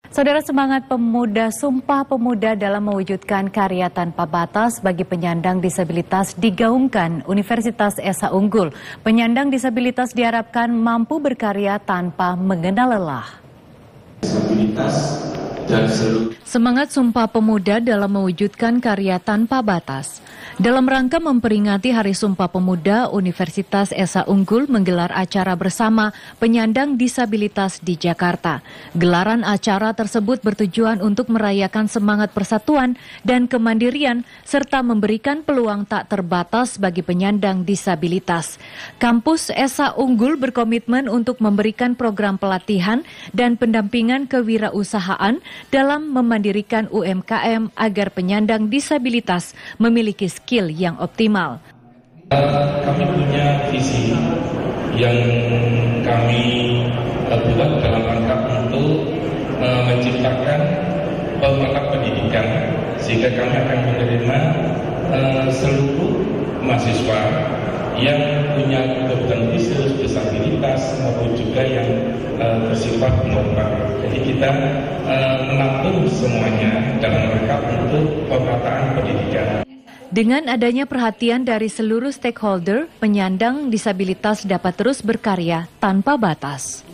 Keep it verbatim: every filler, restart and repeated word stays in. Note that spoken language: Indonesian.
Saudara, semangat pemuda Sumpah Pemuda dalam mewujudkan karya tanpa batas bagi penyandang disabilitas digaungkan Universitas Esa Unggul. Penyandang disabilitas diharapkan mampu berkarya tanpa mengenal lelah. Semangat Sumpah Pemuda dalam mewujudkan karya tanpa batas. Dalam rangka memperingati Hari Sumpah Pemuda, Universitas Esa Unggul menggelar acara bersama penyandang disabilitas di Jakarta. Gelaran acara tersebut bertujuan untuk merayakan semangat persatuan dan kemandirian serta memberikan peluang tak terbatas bagi penyandang disabilitas. Kampus Esa Unggul berkomitmen untuk memberikan program pelatihan dan pendampingan kewirausahaan dalam memandirikan U M K M agar penyandang disabilitas memiliki skill yang optimal. Kami punya visi yang kami buat dalam rangka untuk uh, menciptakan mata pendidikan sehingga kami akan menerima uh, seluruh mahasiswa yang punya kebutuhan khusus, disabilitas maupun juga yang uh, bersifat normal. Jadi kita uh, menampung semuanya dalam rangka untuk pemerataan pendidikan. Dengan adanya perhatian dari seluruh stakeholder, penyandang disabilitas dapat terus berkarya tanpa batas.